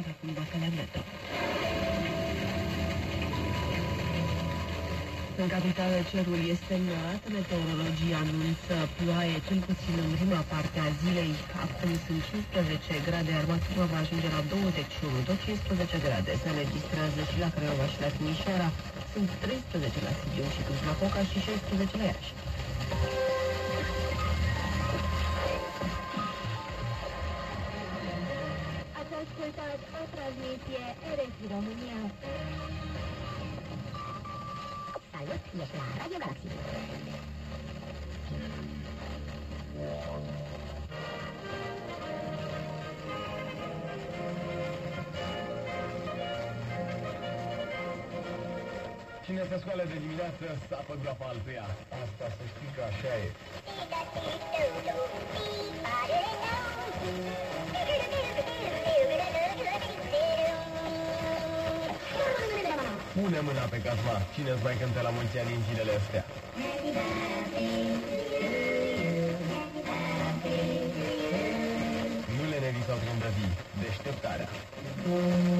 țara cumva călăretă. În capitală cerul este înnorat, meteorologii anunță ploaie cel puțin în prima parte a zilei. Acum sunt 15 grade, iar maxima va ajunge la 21, tot 15 grade. Se înregistrează și la Craiova și la Timișoara. Sunt 13 la Sibiu și Cluj-Napoca și 16 la Iași. Ați ascultat o transmisie RFI România. Salut, ești la Radio Galaxy. Cine se scoală de dimineață, sapă groapa altuia. Asta să știi că așa e. Pune mâna pe casma. Cine-ți mai cântă la mulți ani în zilele astea? Nu le nevi sau trândăvii. Deșteptarea.